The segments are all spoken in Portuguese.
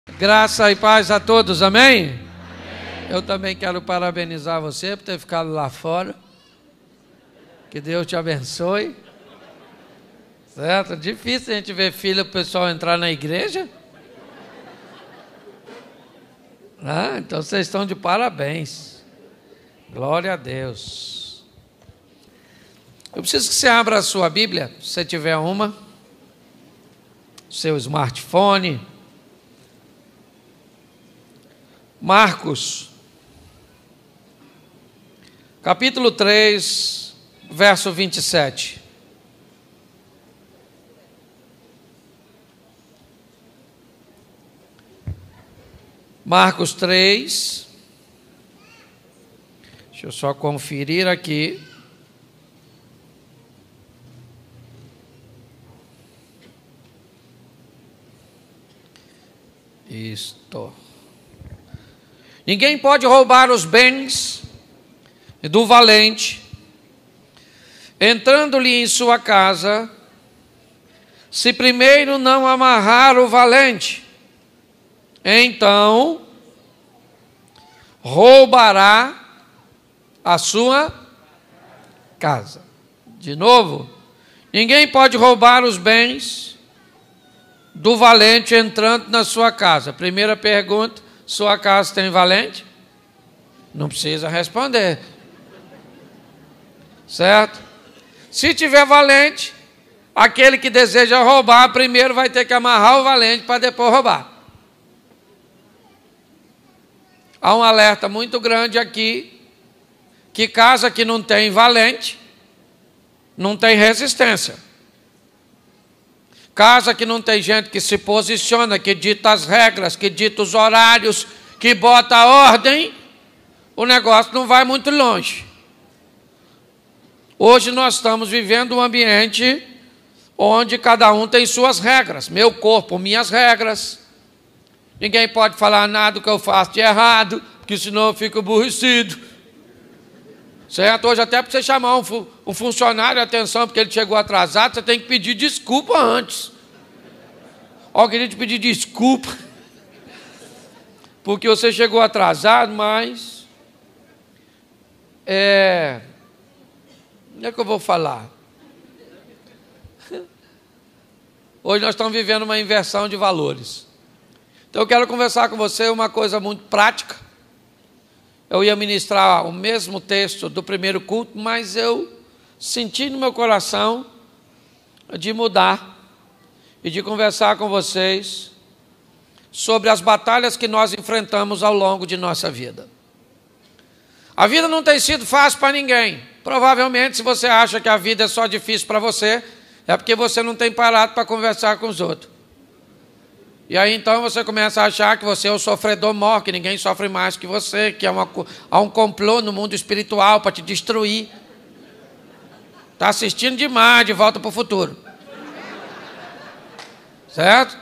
Graça e paz a todos, amém? Amém? Eu também quero parabenizar você por ter ficado lá fora. Que Deus te abençoe. Certo? Difícil a gente ver filho do pessoal entrar na igreja. Então vocês estão de parabéns. Glória a Deus. Eu preciso que você abra a sua Bíblia, se você tiver uma, seu smartphone. Marcos, capítulo 3, verso 27. Marcos 3, deixa eu só conferir aqui. Isto. Ninguém pode roubar os bens do valente, entrando-lhe em sua casa, se primeiro não amarrar o valente. Então roubará a sua casa. De novo, ninguém pode roubar os bens do valente entrando na sua casa. Primeira pergunta: sua casa tem valente? Não precisa responder. Certo? Se tiver valente, aquele que deseja roubar, primeiro vai ter que amarrar o valente para depois roubar. Há um alerta muito grande aqui, que casa que não tem valente, não tem resistência. Casa que não tem gente que se posiciona, que dita as regras, que dita os horários, que bota a ordem, o negócio não vai muito longe. Hoje nós estamos vivendo um ambiente onde cada um tem suas regras. Meu corpo, minhas regras. Ninguém pode falar nada do que eu faço de errado, porque senão eu fico aborrecido. Certo? Hoje até para você chamar um funcionário a atenção porque ele chegou atrasado, você tem que pedir desculpa antes. Ó, eu queria te pedir desculpa, porque você chegou atrasado, mas... Como é que eu vou falar? Hoje nós estamos vivendo uma inversão de valores. Então eu quero conversar com você uma coisa muito prática. Eu ia ministrar o mesmo texto do primeiro culto, mas eu senti no meu coração de mudar e de conversar com vocês sobre as batalhas que nós enfrentamos ao longo de nossa vida. A vida não tem sido fácil para ninguém. Provavelmente, se você acha que a vida é só difícil para você, é porque você não tem parado para conversar com os outros. E aí então você começa a achar que você é o sofredor maior, que ninguém sofre mais que você, que há um complô no mundo espiritual para te destruir. Está assistindo demais De Volta para o Futuro. Certo?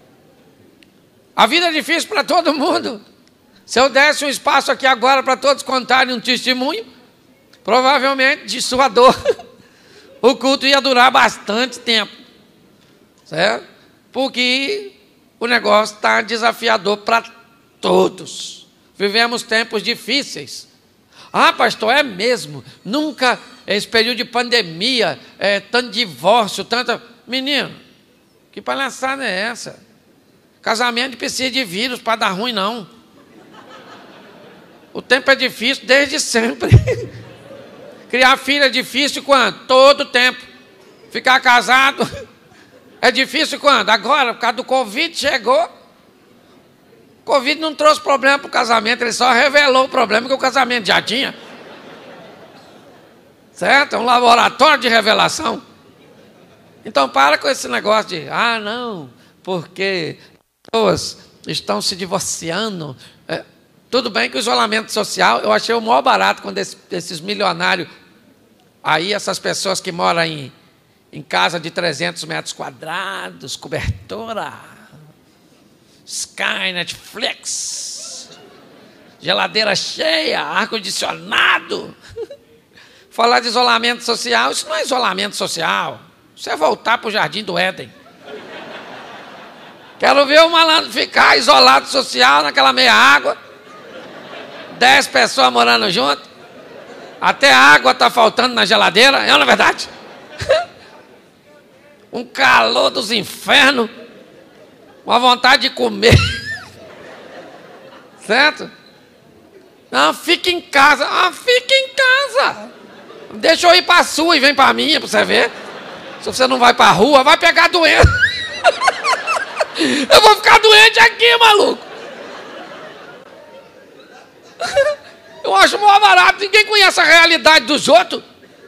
A vida é difícil para todo mundo. Se eu desse um espaço aqui agora para todos contarem um testemunho, provavelmente de sua dor, o culto ia durar bastante tempo. Certo? Porque o negócio está desafiador para todos. Vivemos tempos difíceis. Ah, pastor, é mesmo. Nunca, esse período de pandemia, tanto divórcio, tanta... Menino, que palhaçada é essa? Casamento não precisa de vírus para dar ruim, não. O tempo é difícil desde sempre. Criar filho é difícil quando? Todo tempo. Ficar casado... é difícil quando? Agora, por causa do Covid, chegou. O Covid não trouxe problema para o casamento, ele só revelou o problema que o casamento já tinha. Certo? É um laboratório de revelação. Então, para com esse negócio de, não, porque pessoas estão se divorciando. Tudo bem que o isolamento social, eu achei o maior barato quando esses milionários, aí essas pessoas que moram em casa de 300 metros quadrados, cobertura, Sky, Netflix, geladeira cheia, ar-condicionado. Falar de isolamento social, isso não é isolamento social. Isso é voltar para o Jardim do Éden. Quero ver o malandro ficar isolado social naquela meia água. 10 pessoas morando junto. Até a água está faltando na geladeira. É ou não é verdade? Um calor dos infernos. Uma vontade de comer. Certo? Não, fica em casa. Ah, fica em casa. Deixa eu ir para a sua e vem para a minha, para você ver. Se você não vai para a rua, vai pegar doença. Eu vou ficar doente aqui, maluco. Eu acho mó barato. Ninguém conhece a realidade dos outros.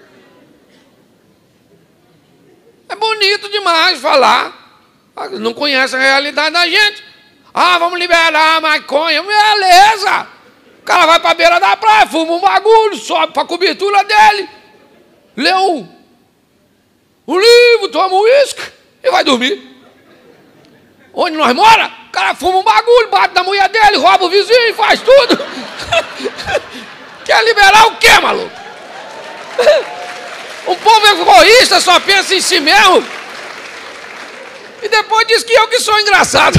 É bonito demais falar. Não conhece a realidade da gente. Ah, vamos liberar a maconha. Beleza. O cara vai para a beira da praia, fuma um bagulho, sobe para a cobertura dele. Lê um livro, toma um uísque e vai dormir. Onde nós mora, o cara fuma um bagulho, bate na mulher dele, rouba o vizinho, faz tudo. Quer liberar o quê, maluco? Um povo egoísta só pensa em si mesmo. E depois diz que eu que sou engraçado.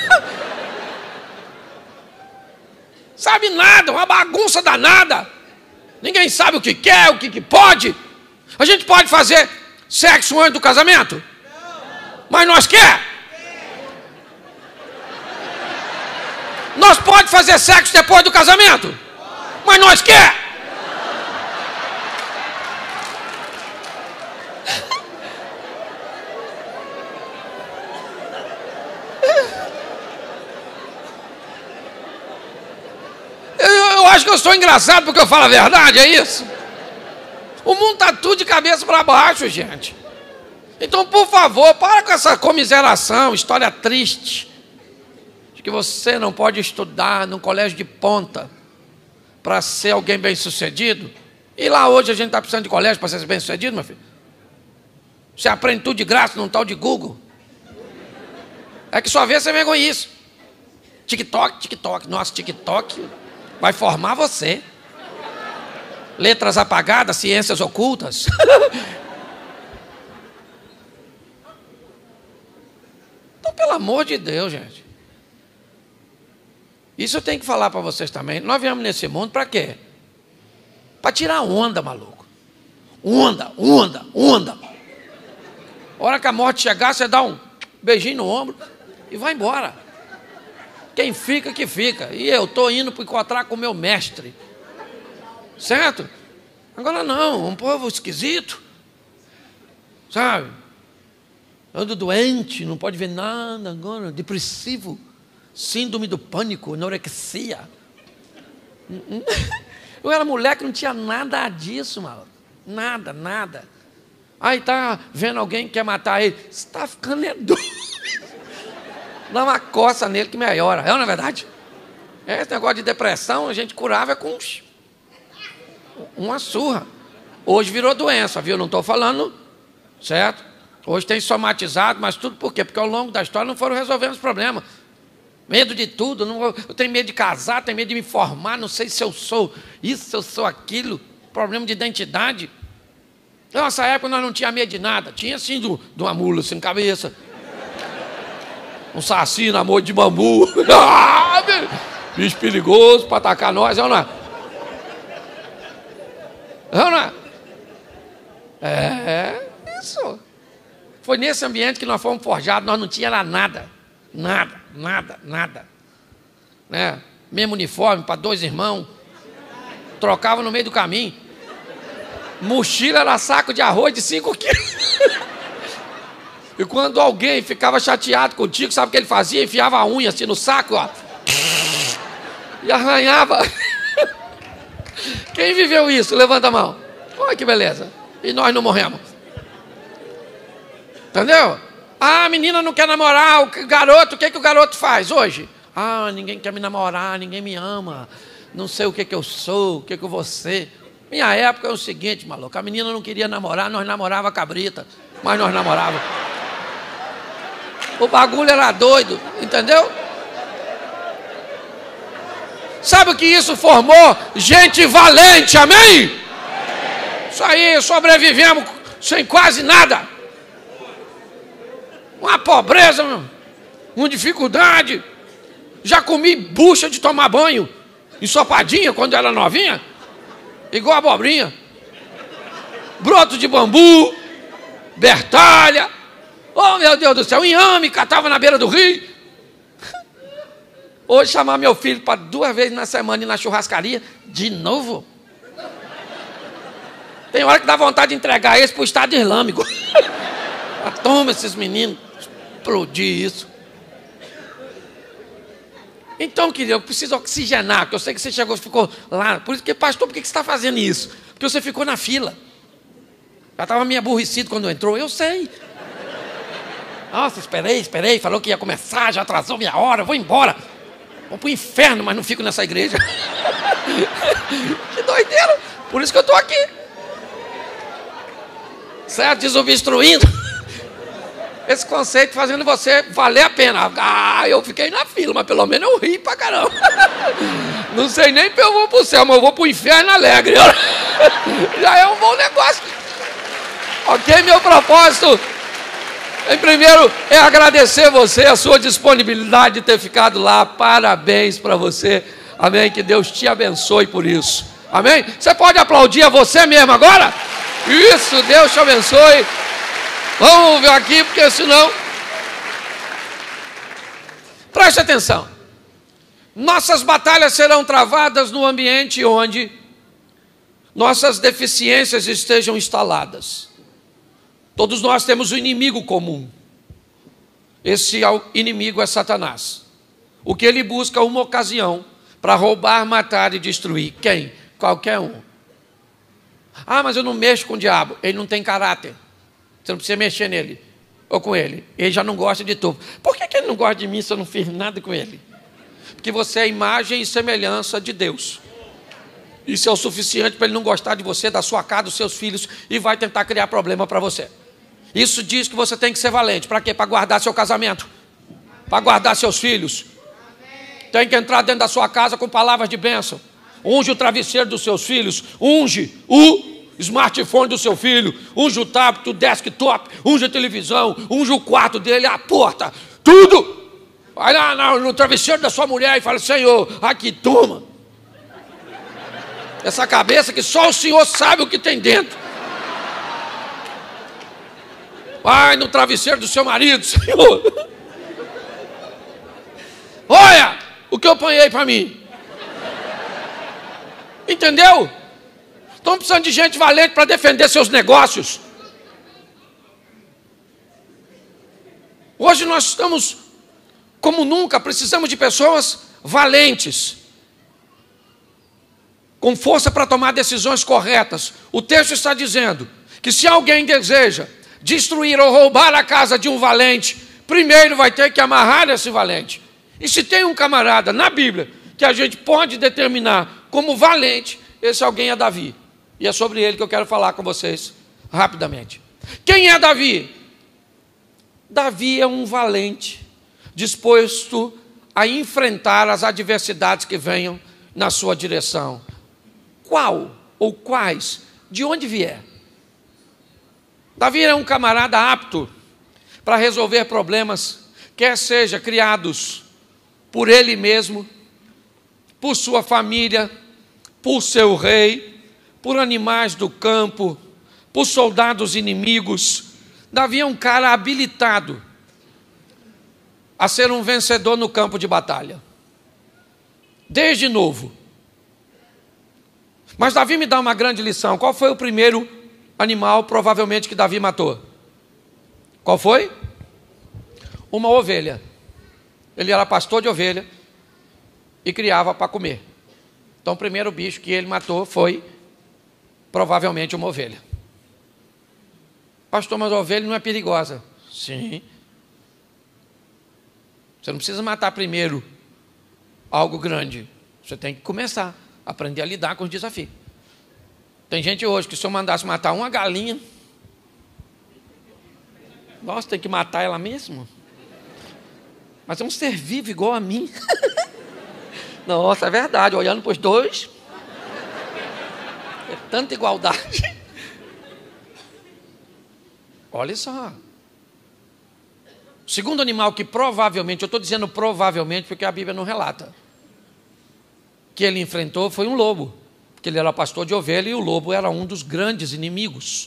Sabe nada, uma bagunça danada. Ninguém sabe o que quer, o que pode. A gente pode fazer sexo antes do casamento? Mas nós quer? Nós pode fazer sexo depois do casamento? Mas nós quer? Eu acho que eu sou engraçado porque eu falo a verdade, é isso? O mundo está tudo de cabeça para baixo, gente. Então, por favor, para com essa comiseração, história triste, de que você não pode estudar num colégio de ponta para ser alguém bem-sucedido. E lá hoje a gente está precisando de colégio para ser bem-sucedido, meu filho. Você aprende tudo de graça num tal de Google. É que só vê você vem com isso. TikTok, TikTok. Nossa, TikTok vai formar você. Letras apagadas, ciências ocultas. Então, pelo amor de Deus, gente. Isso eu tenho que falar para vocês também. Nós viemos nesse mundo para quê? Para tirar onda, maluco. Onda, onda, onda. A hora que a morte chegar, você dá um beijinho no ombro e vai embora. Quem fica, que fica. E eu estou indo para encontrar com o meu mestre. Certo? Agora não, um povo esquisito. Sabe? Ando doente, não pode ver nada agora, depressivo. Síndrome do pânico, anorexia. Eu era moleque, não tinha nada disso, maluco. Nada, nada. Aí tá vendo alguém que quer matar ele. Você está ficando doido. Dá uma coça nele que melhora. É ou não é verdade? Esse negócio de depressão, a gente curava com uma surra. Hoje virou doença, viu? Não estou falando, certo? Hoje tem somatizado, mas tudo por quê? Porque ao longo da história não foram resolvendo os problemas. Medo de tudo, eu tenho medo de casar, tenho medo de me formar, não sei se eu sou isso, se eu sou aquilo, problema de identidade. Nossa época nós não tínhamos medo de nada, tinha assim de uma mula sem cabeça, um saci na moita de bambu, bicho perigoso para atacar nós, é ou não é? É ou não é? É isso. Foi nesse ambiente que nós fomos forjados, nós não tínhamos nada. Nada, nada, nada. Né? Mesmo uniforme para 2 irmãos. Trocava no meio do caminho. Mochila era saco de arroz de 5 quilos. E quando alguém ficava chateado contigo, sabe o que ele fazia? Enfiava a unha assim no saco, ó. E arranhava. Quem viveu isso? Levanta a mão. Olha que beleza. E nós não morremos. Entendeu? Ah, a menina não quer namorar, o garoto, o que o garoto faz hoje? Ah, ninguém quer me namorar, ninguém me ama, não sei o que eu sou, o que eu vou ser. Minha época é o seguinte, maluco, a menina não queria namorar, nós namorava a cabrita, mas nós namorava. O bagulho era doido, entendeu? Sabe o que isso formou? Gente valente, amém? Isso aí, sobrevivemos sem quase nada. Uma pobreza, meu. uma dificuldade. Já comi bucha de tomar banho, ensopadinha quando era novinha, igual abobrinha. Broto de bambu, bertalha. Oh, meu Deus do céu, inhame, catava na beira do rio. Hoje chamar meu filho para 2 vezes na semana ir na churrascaria, de novo. Tem hora que dá vontade de entregar esse para o Estado Islâmico. Toma esses meninos, explodir isso. Então, querido, eu preciso oxigenar, porque eu sei que você ficou lá. Por isso que, pastor, por que você está fazendo isso? Porque você ficou na fila. Já estava meio aborrecido quando entrou, eu sei. Nossa, esperei, falou que ia começar, já atrasou minha hora, vou embora. Vou para o inferno, mas não fico nessa igreja. Que doideira, por isso que eu estou aqui. Certo? Desobstruindo. Esse conceito fazendo você valer a pena. Ah, eu fiquei na fila, mas pelo menos eu ri pra caramba. Não sei nem se eu vou pro céu, mas eu vou pro inferno alegre. Já é um bom negócio. Ok? Meu propósito, em primeiro, é agradecer você, a sua disponibilidade de ter ficado lá. Parabéns para você. Amém? Que Deus te abençoe por isso. Amém? Você pode aplaudir a você mesmo agora? Isso, Deus te abençoe. Vamos ver aqui, porque senão... Preste atenção. Nossas batalhas serão travadas no ambiente onde nossas deficiências estejam instaladas. Todos nós temos um inimigo comum. Esse inimigo é Satanás. O que ele busca é uma ocasião para roubar, matar e destruir. Quem? Qualquer um. Ah, mas eu não mexo com o diabo. Ele não tem caráter. Você não precisa mexer nele ou com ele. Ele já não gosta de tu. Por que ele não gosta de mim se eu não fiz nada com ele? Porque você é imagem e semelhança de Deus. Isso é o suficiente para ele não gostar de você, da sua casa, dos seus filhos, e vai tentar criar problema para você. Isso diz que você tem que ser valente. Para quê? Para guardar seu casamento. Para guardar seus filhos. Tem que entrar dentro da sua casa com palavras de bênção. Unge o travesseiro dos seus filhos. Unge o smartphone do seu filho, unge o tablet, o desktop, unge a televisão, unge o quarto dele, a porta, tudo. Vai lá no travesseiro da sua mulher e fala: Senhor, aqui, toma. Essa cabeça que só o Senhor sabe o que tem dentro. Vai no travesseiro do seu marido: Senhor, olha o que eu apanhei para mim. Entendeu? Estão precisando de gente valente para defender seus negócios. Hoje nós estamos, como nunca, precisamos de pessoas valentes, com força para tomar decisões corretas. O texto está dizendo que se alguém deseja destruir ou roubar a casa de um valente, primeiro vai ter que amarrar esse valente. E se tem um camarada na Bíblia que a gente pode determinar como valente, esse alguém é Davi. E é sobre ele que eu quero falar com vocês rapidamente. Quem é Davi? Davi é um valente, disposto a enfrentar as adversidades que venham na sua direção. Qual ou quais? De onde vier? Davi é um camarada apto para resolver problemas, quer seja criados por ele mesmo, por sua família, por seu rei, por animais do campo, por soldados inimigos. Davi é um cara habilitado a ser um vencedor no campo de batalha, desde novo. Mas Davi me dá uma grande lição. Qual foi o primeiro animal, provavelmente, que Davi matou? Qual foi? Uma ovelha. Ele era pastor de ovelha e criava para comer. Então o primeiro bicho que ele matou foi provavelmente uma ovelha. Pastor, mas a ovelha não é perigosa? Sim. Você não precisa matar primeiro algo grande. Você tem que começar a aprender a lidar com os desafios. Tem gente hoje que se eu mandasse matar uma galinha, nossa, tem que matar ela mesmo? Mas é um ser vivo igual a mim. Nossa, é verdade, olhando para os dois, é tanta igualdade. Olha só. O segundo animal que provavelmente, eu estou dizendo provavelmente porque a Bíblia não relata, que ele enfrentou foi um lobo, porque ele era pastor de ovelha e o lobo era um dos grandes inimigos.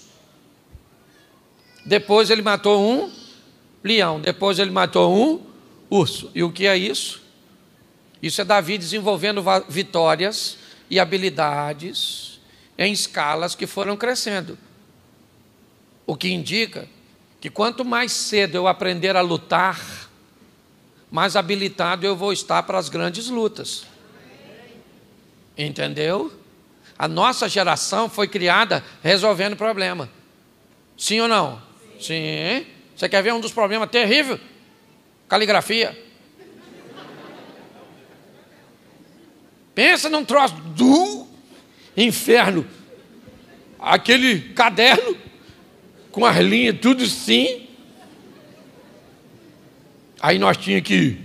Depois ele matou um leão, depois ele matou um urso. E o que é isso? Isso é Davi desenvolvendo vitórias e habilidades em escalas que foram crescendo. O que indica que quanto mais cedo eu aprender a lutar, mais habilitado eu vou estar para as grandes lutas. Entendeu? A nossa geração foi criada resolvendo problema. Sim ou não? Sim. Você quer ver um dos problemas terríveis? Caligrafia. Pensa num troço do inferno. Aquele caderno com as linhas tudo assim. Aí nós tínhamos que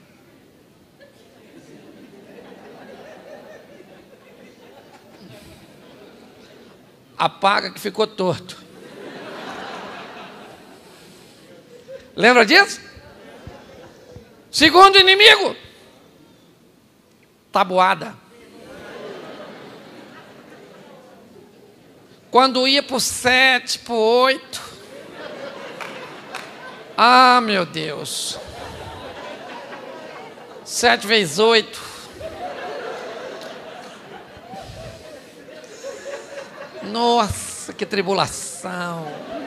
apaga que ficou torto. Lembra disso? Segundo inimigo, tabuada. Quando ia para o 7, para o 8, ah, meu Deus, 7 vezes 8, nossa, que tribulação.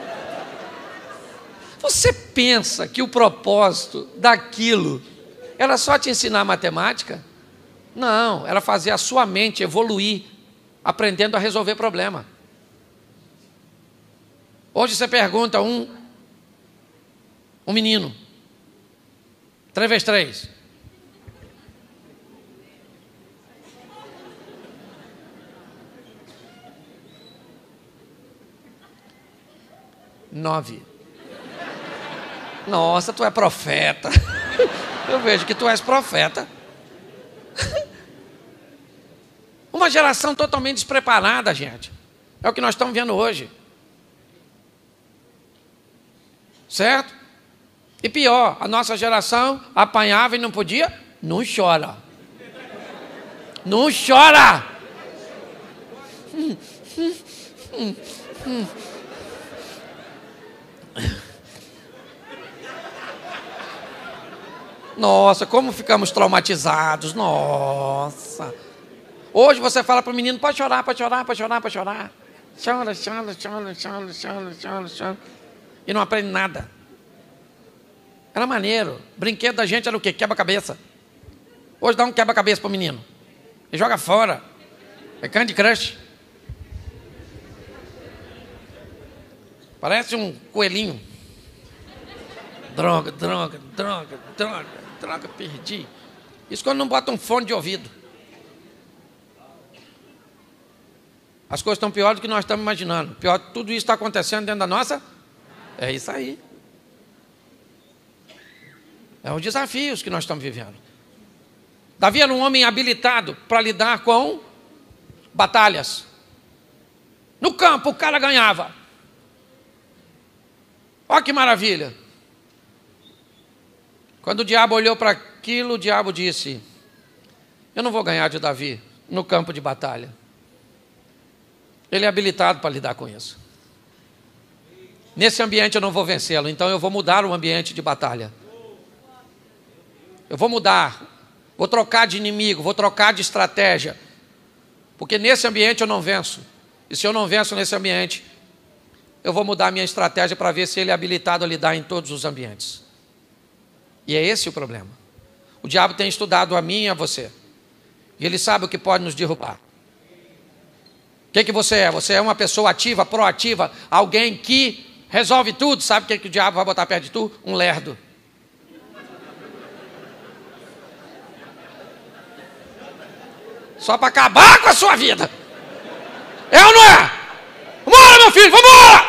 Você pensa que o propósito daquilo era só te ensinar matemática? Não, era fazer a sua mente evoluir, aprendendo a resolver problema. Hoje você pergunta um menino, 3 vezes 3. Nove. Nossa, tu é profeta. Eu vejo que tu és profeta. Uma geração totalmente despreparada, gente. É o que nós estamos vendo hoje. Certo? E pior, a nossa geração apanhava e não podia? Não chora. Não chora. Nossa, como ficamos traumatizados. Nossa. Hoje você fala para o menino, pode chorar, pode chorar, pode chorar, pode chorar. Chora, chora, chora, chora, chora, chora, chora. E não aprende nada. Era maneiro. Brinquedo da gente era o quê? Quebra-cabeça. Hoje dá um quebra-cabeça para o menino. E joga fora. É Candy Crush. Parece um coelhinho. Droga, droga, droga, droga, droga, perdi. Isso quando não bota um fone de ouvido. As coisas estão piores do que nós estamos imaginando. Pior, tudo isso está acontecendo dentro da nossa. É isso aí. É os desafios que nós estamos vivendo. Davi era um homem habilitado para lidar com batalhas. No campo o cara ganhava. Olha que maravilha. Quando o diabo olhou para aquilo, o diabo disse: eu não vou ganhar de Davi no campo de batalha. Ele é habilitado para lidar com isso. Nesse ambiente eu não vou vencê-lo, então eu vou mudar o ambiente de batalha. Eu vou mudar, vou trocar de inimigo, vou trocar de estratégia. Porque nesse ambiente eu não venço. E se eu não venço nesse ambiente, eu vou mudar a minha estratégia para ver se ele é habilitado a lidar em todos os ambientes. E é esse o problema. O diabo tem estudado a mim e a você. E ele sabe o que pode nos derrubar. O que você é? Você é uma pessoa ativa, proativa, alguém que resolve tudo. Sabe o que o diabo vai botar perto de tu? Um lerdo. Só para acabar com a sua vida. É ou não é? Vambora, meu filho, vambora!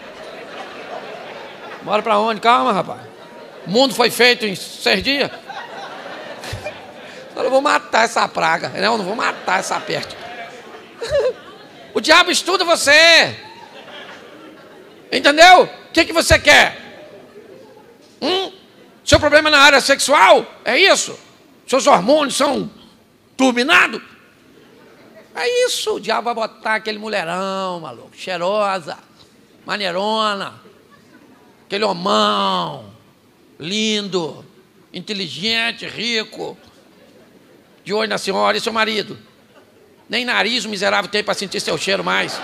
Bora para onde? Calma, rapaz. O mundo foi feito em 6 dias. Eu não vou matar essa praga. Não vou matar essa peste. O diabo estuda você. Entendeu? O que você quer? Seu problema é na área sexual? É isso? Seus hormônios são turbinados? É isso. O diabo vai botar aquele mulherão, maluco, cheirosa, maneirona, aquele homão, lindo, inteligente, rico, de olho na senhora e seu marido. Nem nariz o miserável tem para sentir seu cheiro mais.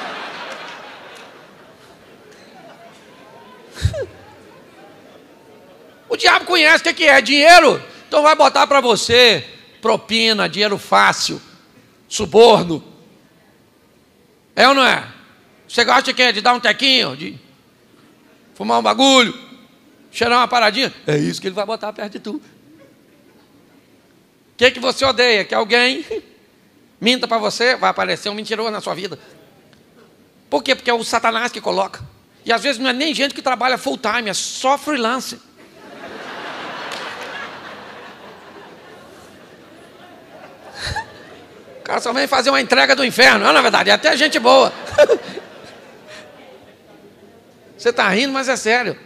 O diabo conhece o que é dinheiro, então vai botar para você propina, dinheiro fácil, suborno. É ou não é? Você gosta de dar um tequinho, de fumar um bagulho, cheirar uma paradinha? É isso que ele vai botar perto de tu. O que você odeia? Que alguém minta para você, vai aparecer um mentiroso na sua vida. Por quê? Porque é o Satanás que coloca. E às vezes não é nem gente que trabalha full time, é só freelance. O cara só vem fazer uma entrega do inferno. Não, na verdade, é até gente boa. Você está rindo, mas é sério.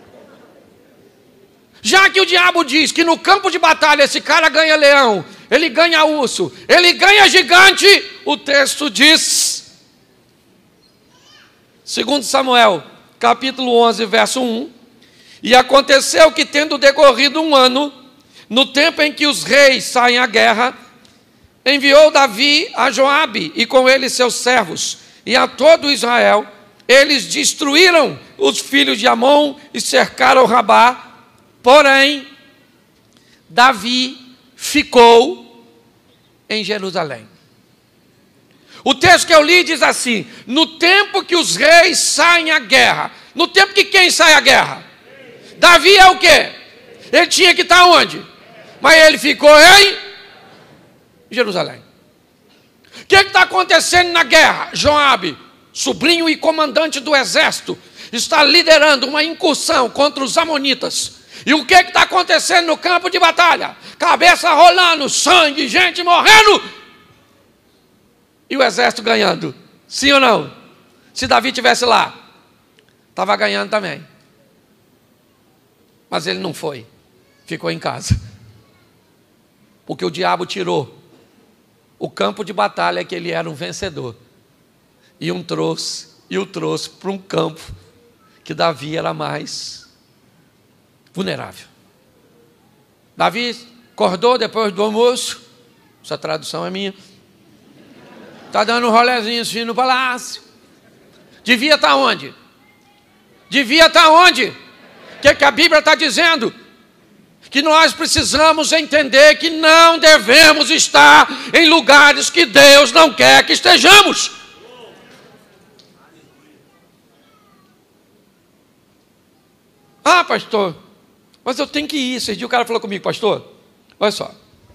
Já que o diabo diz que no campo de batalha esse cara ganha leão, ele ganha urso, ele ganha gigante, o texto diz, 2 Samuel, capítulo 11, verso 1, e aconteceu que, tendo decorrido 1 ano, no tempo em que os reis saem à guerra, enviou Davi a Joabe e com ele seus servos e a todo Israel. Eles destruíram os filhos de Amon e cercaram Rabá. Porém, Davi ficou em Jerusalém. O texto que eu li diz assim: no tempo que os reis saem à guerra. No tempo que quem sai à guerra? Davi é o quê? Ele tinha que estar onde? Mas ele ficou em Jerusalém. O que está acontecendo na guerra? Joabe, sobrinho e comandante do exército, está liderando uma incursão contra os amonitas. E o que está acontecendo no campo de batalha? Cabeça rolando, sangue, gente morrendo. E o exército ganhando. Sim ou não? Se Davi estivesse lá, estava ganhando também. Mas ele não foi. Ficou em casa. Porque o diabo tirou o campo de batalha que ele era um vencedor. E o trouxe para um campo que Davi era mais vulnerável. Davi acordou depois do almoço, essa tradução é minha, está dando um rolezinho assim no palácio. Devia estar onde? Devia estar onde? O que a Bíblia está dizendo? Que nós precisamos entender que não devemos estar em lugares que Deus não quer que estejamos. Ah, pastor, mas eu tenho que ir. Esse dia o cara falou comigo: pastor, olha só,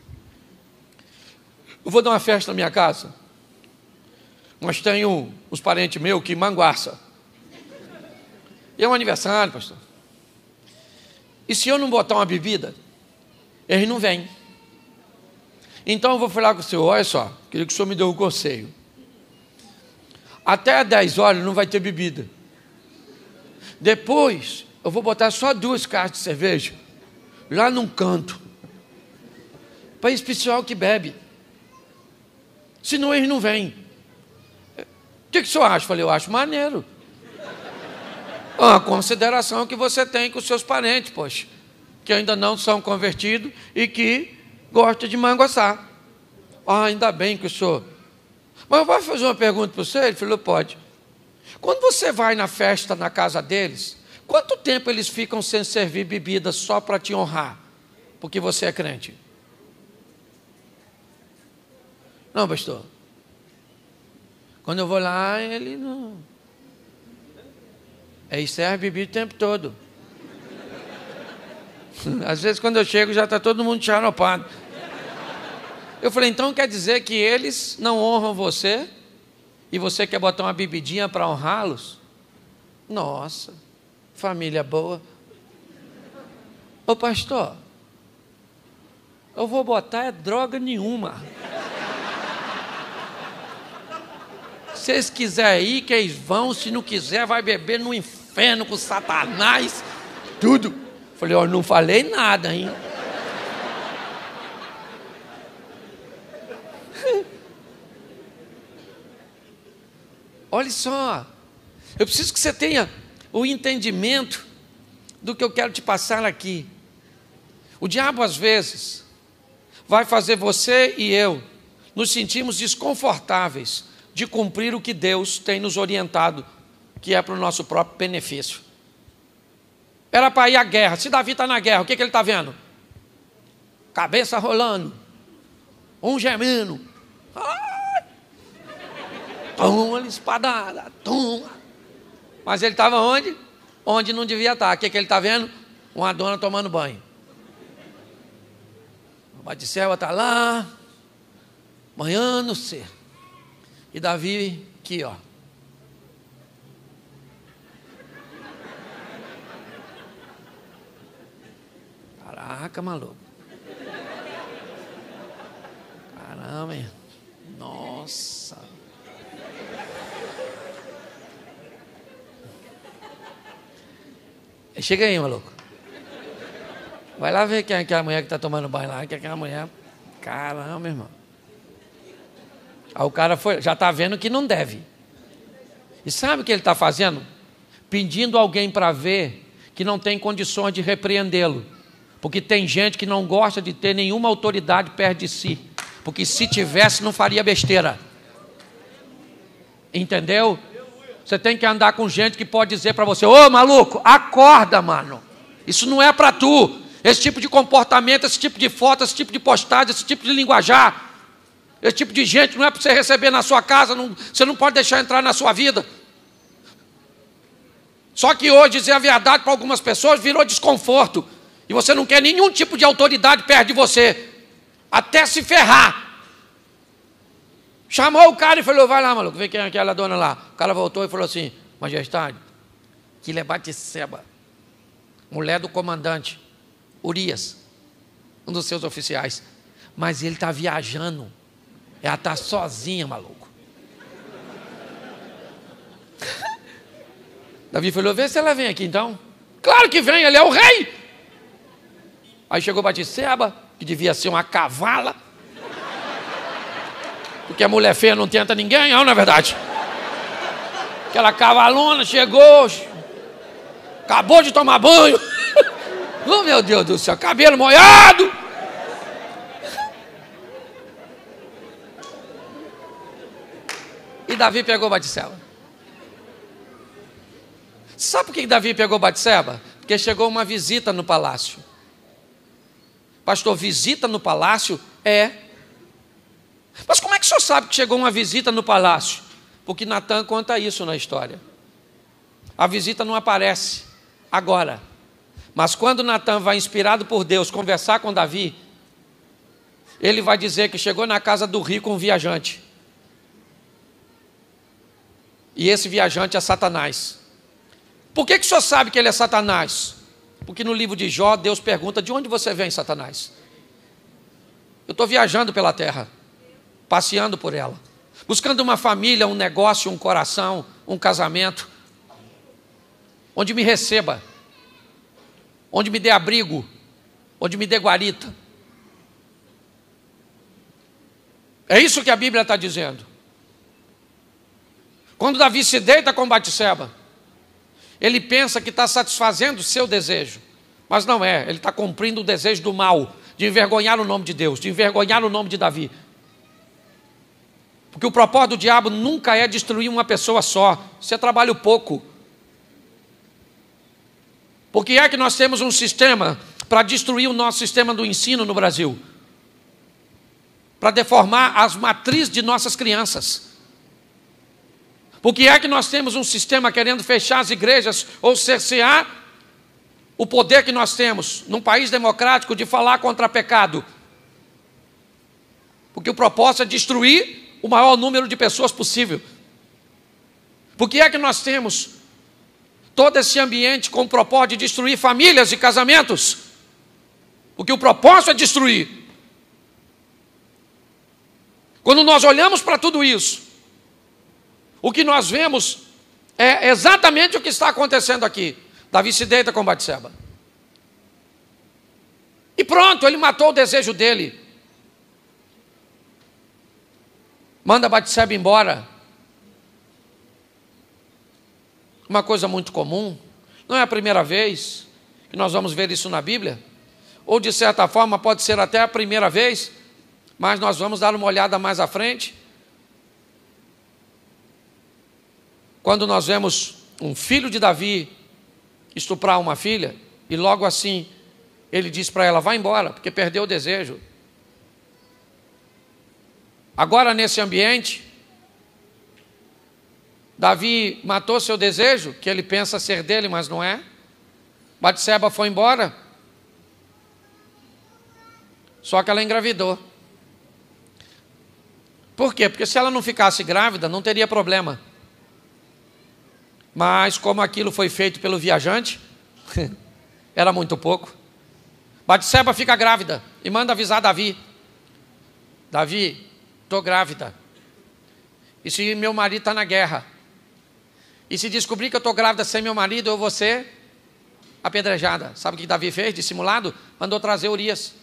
eu vou dar uma festa na minha casa, mas tenho uns parentes meus que manguaça. E é um aniversário, pastor. E se eu não botar uma bebida, eles não vêm. Então eu vou falar com o senhor: olha só, queria que o senhor me dê um conselho. Até 10 horas não vai ter bebida. Depois eu vou botar só 2 caixas de cerveja lá num canto, para esse pessoal que bebe. Senão eles não vêm. O que o senhor acha? Eu falei: eu acho maneiro. A consideração que você tem com os seus parentes, poxa, que ainda não são convertidos e que gostam de manguaçar. Ah, ainda bem que o senhor... Mas eu vou fazer uma pergunta para você? Ele falou: pode. Quando você vai na festa na casa deles, quanto tempo eles ficam sem servir bebida só para te honrar? Porque você é crente. Não, pastor. Quando eu vou lá, ele não... Aí serve bebida o tempo todo. Às vezes quando eu chego já está todo mundo xaropado. Eu falei: então quer dizer que eles não honram você? E você quer botar uma bebidinha para honrá-los? Nossa, família boa. Ô pastor, eu vou botar droga nenhuma. Se vocês quiserem ir, que eles vão. Se não quiser, vai beber no inferno com Satanás. Tudo. Falei, eu não falei nada, hein? Olha só, eu preciso que você tenha o entendimento do que eu quero te passar aqui. O diabo, às vezes, vai fazer você e eu nos sentirmos desconfortáveis de cumprir o que Deus tem nos orientado, que é para o nosso próprio benefício. Era para ir à guerra. Se Davi está na guerra, o que ele está vendo? Cabeça rolando, um gemendo. Toma, espadada, toma. Mas ele estava onde? Onde não devia estar. O que ele está vendo? Uma dona tomando banho. A Batseba está lá, banhando-se. E Davi aqui, ó. Caraca, maluco. Caramba, hein? Nossa. Chega aí, maluco. Vai lá ver quem é aquela mulher que está tomando banho lá. Que é aquela mulher. Caramba, irmão. Aí o cara já está vendo que não deve. E sabe o que ele está fazendo? Pedindo alguém para ver que não tem condições de repreendê-lo. Porque tem gente que não gosta de ter nenhuma autoridade perto de si. Porque se tivesse, não faria besteira. Entendeu? Você tem que andar com gente que pode dizer para você: ô maluco, acorda, mano. Isso não é para tu. Esse tipo de comportamento, esse tipo de foto, esse tipo de postagem, esse tipo de linguajar, esse tipo de gente não é para você receber na sua casa, você não pode deixar entrar na sua vida. Só que hoje dizer a verdade para algumas pessoas virou desconforto. E você não quer nenhum tipo de autoridade perto de você. Até se ferrar. Chamou o cara e falou: vai lá, maluco, vê quem é aquela dona lá. O cara voltou e falou assim: majestade, aquilo é Batseba, mulher do comandante Urias, um dos seus oficiais. Mas ele está viajando. Ela está sozinha, maluco. Davi falou: vê se ela vem aqui então. Claro que vem, ele é o rei. Aí chegou Batseba, que devia ser uma cavala. Porque a mulher feia não tenta ninguém, não é verdade? Aquela cavalona chegou, acabou de tomar banho. Oh, meu Deus do céu, cabelo molhado. E Davi pegou Batseba. Sabe por que Davi pegou Batseba? Porque chegou uma visita no palácio. Pastor, visita no palácio? É. Mas como é que o senhor sabe que chegou uma visita no palácio? Porque Natan conta isso na história. A visita não aparece agora. Mas quando Natan vai, inspirado por Deus, conversar com Davi, ele vai dizer que chegou na casa do rico um viajante. E esse viajante é Satanás. Por que o senhor sabe que ele é Satanás? Porque no livro de Jó, Deus pergunta: de onde você vem, Satanás? Eu estou viajando pela terra, passeando por ela, buscando uma família, um negócio, um coração, um casamento, onde me receba, onde me dê abrigo, onde me dê guarita. É isso que a Bíblia está dizendo. Quando Davi se deita com Batseba, ele pensa que está satisfazendo o seu desejo, mas não é. Ele está cumprindo o desejo do mal, de envergonhar o nome de Deus, de envergonhar o nome de Davi. Porque o propósito do diabo nunca é destruir uma pessoa só. Isso é trabalho pouco. Porque é que nós temos um sistema para destruir o nosso sistema do ensino no Brasil, para deformar as matrizes de nossas crianças. Porque é que nós temos um sistema querendo fechar as igrejas ou cercear o poder que nós temos num país democrático de falar contra pecado. Porque o propósito é destruir o maior número de pessoas possível. Porque é que nós temos todo esse ambiente com o propósito de destruir famílias e casamentos. Porque o propósito é destruir. Quando nós olhamos para tudo isso, o que nós vemos é exatamente o que está acontecendo aqui. Davi se deita com Batseba. E pronto, ele matou o desejo dele. Manda Batseba embora. Uma coisa muito comum. Não é a primeira vez que nós vamos ver isso na Bíblia. Ou de certa forma pode ser até a primeira vez. Mas nós vamos dar uma olhada mais à frente. Quando nós vemos um filho de Davi estuprar uma filha. E logo assim ele diz para ela, vai embora, porque perdeu o desejo. Agora nesse ambiente, Davi matou seu desejo, que ele pensa ser dele, mas não é. Batseba foi embora. Só que ela engravidou. Por quê? Porque se ela não ficasse grávida, não teria problema. Mas como aquilo foi feito pelo viajante, era muito pouco. Batseba fica grávida e manda avisar Davi. Davi, estou grávida. E se meu marido está na guerra? E se descobrir que eu estou grávida sem meu marido, eu vou ser apedrejada. Sabe o que Davi fez, dissimulado? Mandou trazer Urias.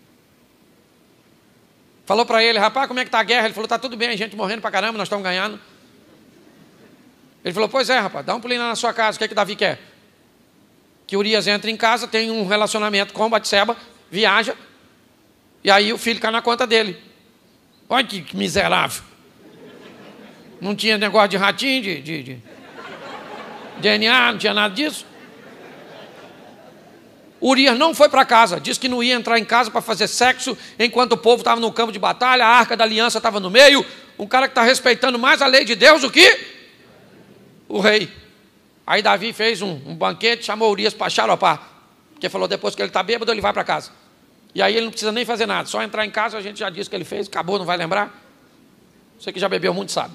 Falou para ele, rapaz, como é que está a guerra? Ele falou, está tudo bem, a gente morrendo para caramba, nós estamos ganhando. Ele falou, pois é, rapaz, dá um pulinho lá na sua casa, o que é que Davi quer? Que Urias entre em casa, tem um relacionamento com Batseba, viaja, e aí o filho cai na conta dele. Olha que miserável. Não tinha negócio de ratinho, de DNA, não tinha nada disso. Urias não foi para casa, disse que não ia entrar em casa para fazer sexo, enquanto o povo estava no campo de batalha, a arca da aliança estava no meio, um cara que está respeitando mais a lei de Deus do que o rei. Aí Davi fez um banquete, chamou Urias para xaropar, porque falou, depois que ele está bêbado, ele vai para casa. E aí ele não precisa nem fazer nada, só entrar em casa, a gente já disse o que ele fez, acabou, não vai lembrar? Você que já bebeu muito sabe.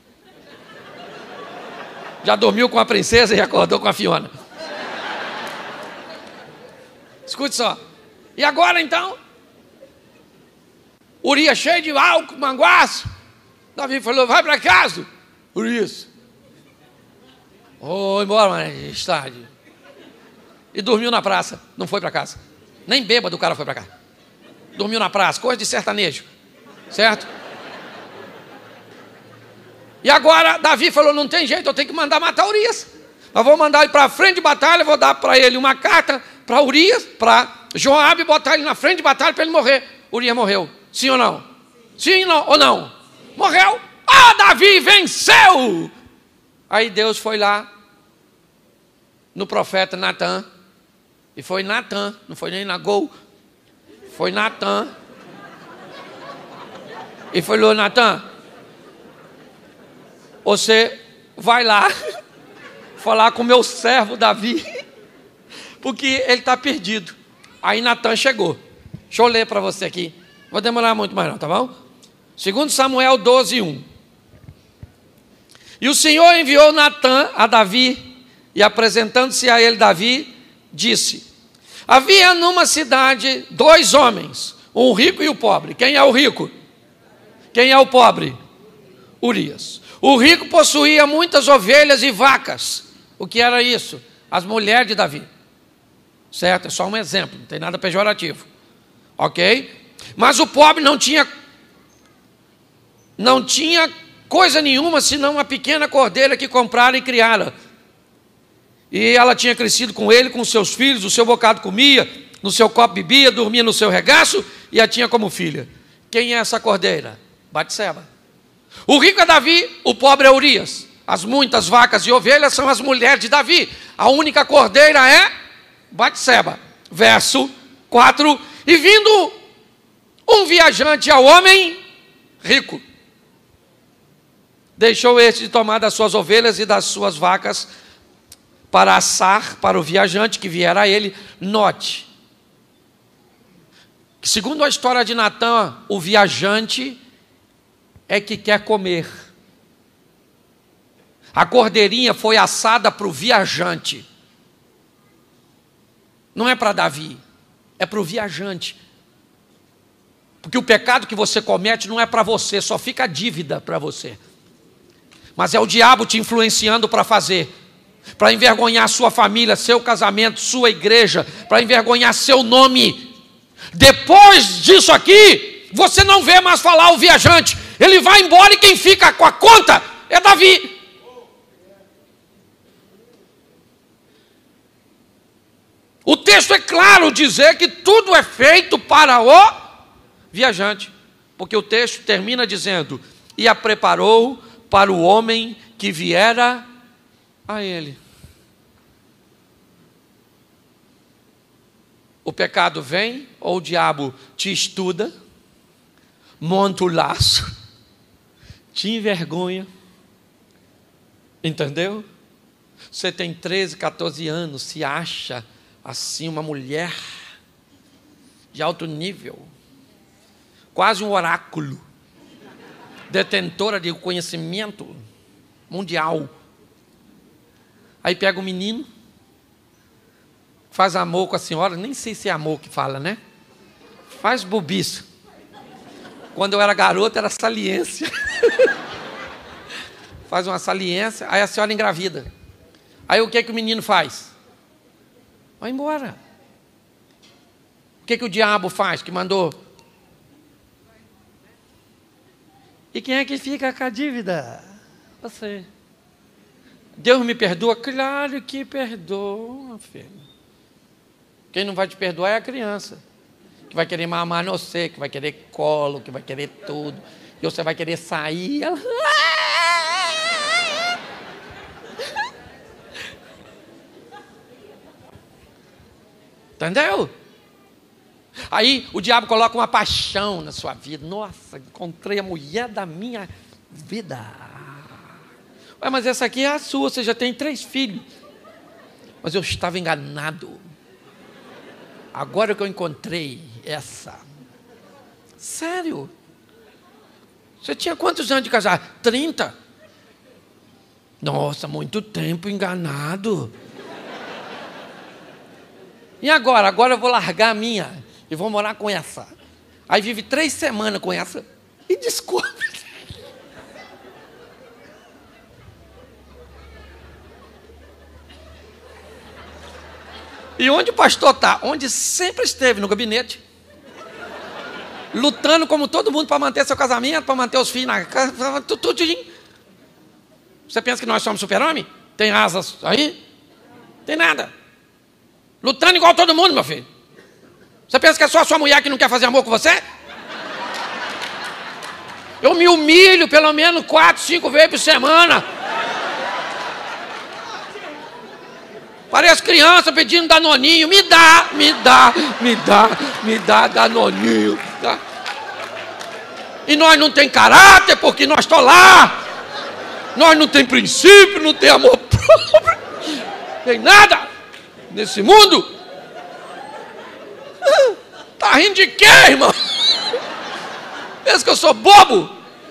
Já dormiu com a princesa e acordou com a Fiona. Escute só. E agora então? Urias cheio de álcool, manguaço. Davi falou, vai para casa. Urias. Embora, majestade. E dormiu na praça, não foi para casa. Nem bêbado o cara foi para cá. Dormiu na praça, coisa de sertanejo. Certo? E agora Davi falou, não tem jeito, eu tenho que mandar matar Urias. Mas vou mandar ele para a frente de batalha, vou dar para ele uma carta para Urias, para Joabe, botar ele na frente de batalha para ele morrer. Urias morreu. Sim ou não? Sim ou não? Morreu. Davi venceu! Aí Deus foi lá no profeta Natã, e foi Natã, não foi nem Nagol, foi Natã, e falou, Natã, você vai lá falar com meu servo Davi, porque ele está perdido. Aí Natã chegou. Deixa eu ler para você aqui, não vou demorar muito mais não, tá bom? 2 Samuel 12:1. E o Senhor enviou Natã a Davi, e apresentando-se a ele Davi, disse, havia numa cidade 2 homens, um rico e o pobre. Quem é o rico? Quem é o pobre? Urias. O rico possuía muitas ovelhas e vacas. O que era isso? As mulheres de Davi. Certo? É só um exemplo, não tem nada pejorativo. Ok? Mas o pobre não tinha coisa nenhuma, senão uma pequena cordeira que compraram e criaram. E ela tinha crescido com ele, com seus filhos, o seu bocado comia, no seu copo bebia, dormia no seu regaço e a tinha como filha. Quem é essa cordeira? Batseba. O rico é Davi, o pobre é Urias. As muitas vacas e ovelhas são as mulheres de Davi. A única cordeira é Batseba. Verso 4. E vindo um viajante ao homem rico, deixou este de tomar das suas ovelhas e das suas vacas para assar para o viajante que viera a ele. Note que, segundo a história de Natã, o viajante é que quer comer. A cordeirinha foi assada para o viajante. Não é para Davi, é para o viajante. Porque o pecado que você comete não é para você, só fica a dívida para você. Mas é o diabo te influenciando para fazer, para envergonhar sua família, seu casamento, sua igreja, para envergonhar seu nome. Depois disso aqui, você não vê mais falar o viajante. Ele vai embora e quem fica com a conta é Davi. O texto é claro dizer que tudo é feito para o viajante. Porque o texto termina dizendo: e a preparou para o homem que viera a ele. O pecado vem, ou o diabo te estuda, monta o laço, te envergonha, entendeu? Você tem 13, 14 anos, se acha assim uma mulher de alto nível, quase um oráculo, detentora de conhecimento mundial. Aí pega o menino, faz amor com a senhora, nem sei se é amor que fala, né? Faz bobiça. Quando eu era garoto era saliência. Faz uma saliência, aí a senhora engravida. Aí o que o menino faz? Vai embora. O que o diabo faz que mandou? E quem é que fica com a dívida? Você. Deus me perdoa? Claro que perdoa, filho. Quem não vai te perdoar é a criança, que vai querer mamar no você, que vai querer colo, que vai querer tudo, e você vai querer sair. Ela... Entendeu? Aí o diabo coloca uma paixão na sua vida. Nossa, encontrei a mulher da minha vida. Ué, mas essa aqui é a sua, você já tem 3 filhos. Mas eu estava enganado. Agora que eu encontrei essa. Sério? Você tinha quantos anos de casar? 30? Nossa, muito tempo enganado. E agora? Agora eu vou largar a minha e vou morar com essa. Aí vive 3 semanas com essa e descobre. E onde o pastor está? Onde sempre esteve, no gabinete. Lutando como todo mundo para manter seu casamento, para manter os filhos na casa, tudo. Você pensa que nós somos super-homem? Tem asas aí? Tem nada. Lutando igual todo mundo, meu filho. Você pensa que é só a sua mulher que não quer fazer amor com você? Eu me humilho pelo menos 4, 5 vezes por semana. Parece criança pedindo danoninho. Me dá danoninho. Tá? E nós não tem caráter porque nós estamos lá. Nós não tem princípio, não tem amor próprio. Tem nada nesse mundo. Tá rindo de quê, irmão? Pensa que eu sou bobo?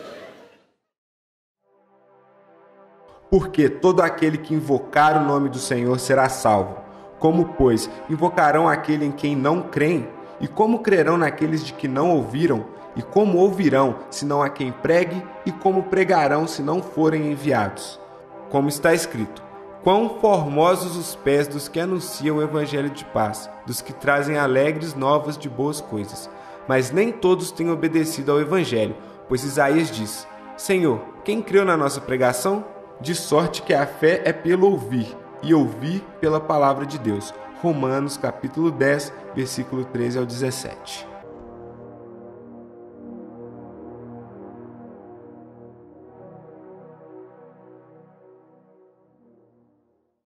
Porque todo aquele que invocar o nome do Senhor será salvo. Como, pois, invocarão aquele em quem não creem? E como crerão naqueles de que não ouviram? E como ouvirão, se não há quem pregue? E como pregarão, se não forem enviados? Como está escrito: quão formosos os pés dos que anunciam o evangelho de paz, dos que trazem alegres novas de boas coisas. Mas nem todos têm obedecido ao evangelho, pois Isaías diz: Senhor, quem creu na nossa pregação? De sorte que a fé é pelo ouvir, e ouvir pela palavra de Deus. Romanos capítulo 10, versículo 13 ao 17.